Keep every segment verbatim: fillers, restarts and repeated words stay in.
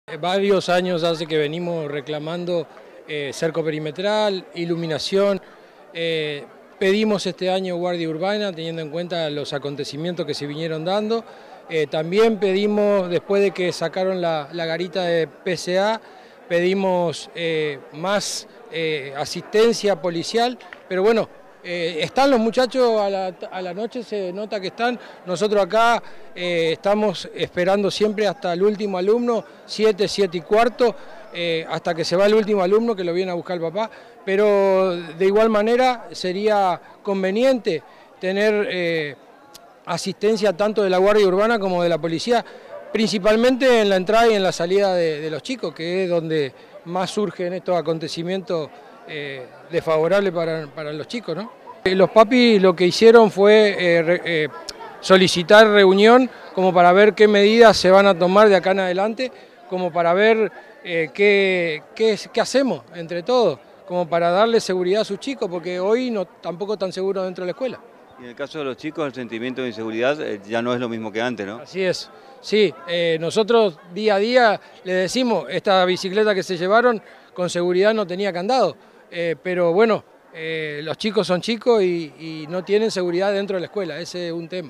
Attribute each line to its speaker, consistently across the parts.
Speaker 1: Varios años hace que venimos reclamando eh, cerco perimetral, iluminación. Eh, pedimos este año guardia urbana teniendo en cuenta los acontecimientos que se vinieron dando. Eh, también pedimos, después de que sacaron la, la garita de P C A, pedimos eh, más eh, asistencia policial, pero bueno, eh, están los muchachos a la, a la noche, se nota que están. Nosotros acá eh, estamos esperando siempre hasta el último alumno, siete, siete y cuarto, eh, hasta que se va el último alumno que lo viene a buscar el papá, pero de igual manera sería conveniente tener eh, asistencia tanto de la Guardia Urbana como de la policía, principalmente en la entrada y en la salida de, de los chicos, que es donde más surgen estos acontecimientos eh, desfavorables para, para los chicos, ¿no? Los papis lo que hicieron fue eh, re, eh, solicitar reunión como para ver qué medidas se van a tomar de acá en adelante, como para ver eh, qué, qué, qué hacemos entre todos, como para darle seguridad a sus chicos, porque hoy no, tampoco están seguros dentro de la escuela.
Speaker 2: Y en el caso de los chicos, el sentimiento de inseguridad eh, ya no es lo mismo que antes, ¿no?
Speaker 1: Así es, sí, eh, nosotros día a día le decimos, esta bicicleta que se llevaron con seguridad no tenía candado, eh, pero bueno, eh, los chicos son chicos y, y no tienen seguridad dentro de la escuela, ese es un tema.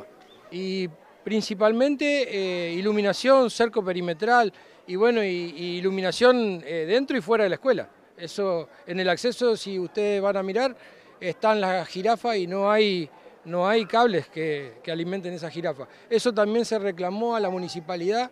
Speaker 1: Y principalmente eh, iluminación, cerco perimetral y bueno, y, y iluminación eh, dentro y fuera de la escuela. Eso, en el acceso, si ustedes van a mirar, están las jirafas y no hay... no hay cables que, que alimenten esa jirafa. Eso también se reclamó a la municipalidad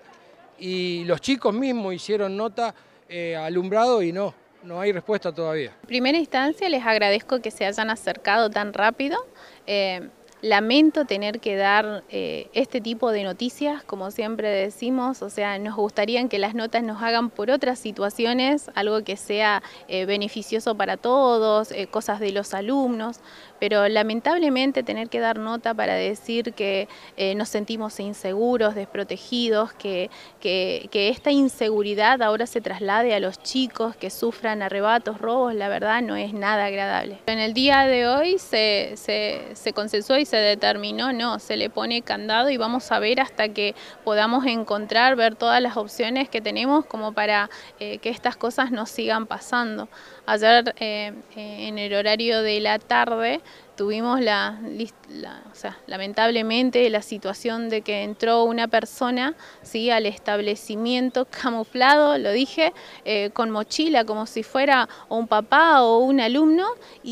Speaker 1: y los chicos mismos hicieron nota eh, alumbrado y no, no hay respuesta todavía.
Speaker 3: En primera instancia les agradezco que se hayan acercado tan rápido. Eh, Lamento tener que dar eh, este tipo de noticias, como siempre decimos, o sea, nos gustaría que las notas nos hagan por otras situaciones, algo que sea eh, beneficioso para todos, eh, cosas de los alumnos, pero lamentablemente tener que dar nota para decir que eh, nos sentimos inseguros, desprotegidos, que, que, que esta inseguridad ahora se traslade a los chicos que sufran arrebatos, robos, la verdad no es nada agradable. En el día de hoy se, se, se consensuó y se determinó, no, se le pone candado y vamos a ver hasta que podamos encontrar, ver todas las opciones que tenemos como para eh, que estas cosas no sigan pasando. Ayer eh, eh, en el horario de la tarde tuvimos la, la, o sea, lamentablemente la situación de que entró una persona, ¿sí?, al establecimiento camuflado, lo dije, eh, con mochila como si fuera un papá o un alumno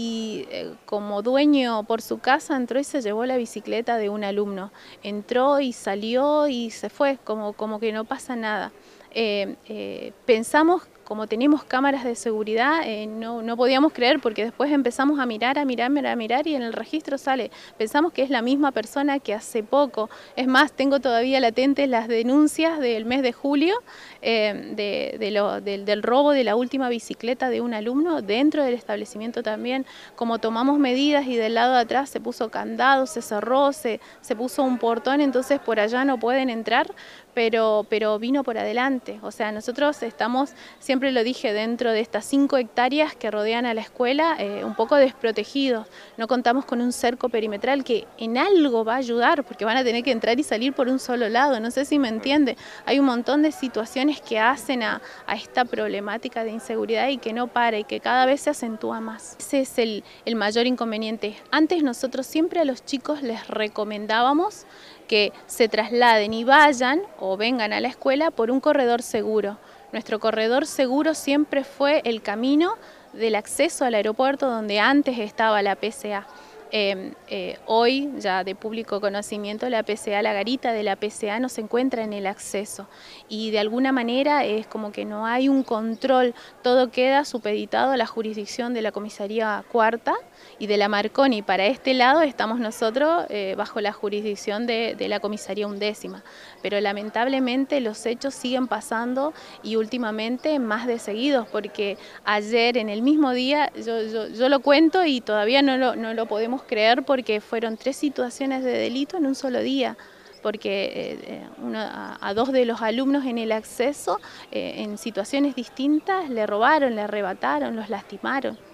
Speaker 3: y eh, como dueño por su casa entró y se llevó la bicicleta de un alumno. Entró y salió y se fue, como, como que no pasa nada. Eh, eh, pensamos, como tenemos cámaras de seguridad, eh, no, no podíamos creer porque después empezamos a mirar, a mirar, a mirar y en el registro sale. Pensamos que es la misma persona que hace poco. Es más, tengo todavía latentes las denuncias del mes de julio eh, de, de lo, del, del robo de la última bicicleta de un alumno dentro del establecimiento también. Como tomamos medidas y del lado de atrás se puso candado, se cerró, se, se puso un portón, entonces por allá no pueden entrar, pero, pero vino por adelante. O sea, nosotros estamos, siempre lo dije, dentro de estas cinco hectáreas que rodean a la escuela, eh, un poco desprotegidos. No contamos con un cerco perimetral que en algo va a ayudar, porque van a tener que entrar y salir por un solo lado. No sé si me entiende. Hay un montón de situaciones que hacen a, a esta problemática de inseguridad y que no para y que cada vez se acentúa más. Ese es el, el mayor inconveniente. Antes nosotros siempre a los chicos les recomendábamos que se trasladen y vayan o vengan a la escuela por un corredor seguro. Nuestro corredor seguro siempre fue el camino del acceso al aeropuerto donde antes estaba la P C A. Eh, eh, hoy, ya de público conocimiento, la P C A, la garita de la P C A no se encuentra en el acceso y de alguna manera es como que no hay un control, todo queda supeditado a la jurisdicción de la comisaría cuarta y de la Marconi. Para este lado estamos nosotros eh, bajo la jurisdicción de, de la comisaría undécima, pero lamentablemente los hechos siguen pasando y últimamente más de seguidos, porque ayer en el mismo día, yo, yo, yo lo cuento y todavía no lo, no lo podemos creer porque fueron tres situaciones de delito en un solo día, porque eh, uno, a, a dos de los alumnos en el acceso, eh, en situaciones distintas, le robaron, le arrebataron, los lastimaron.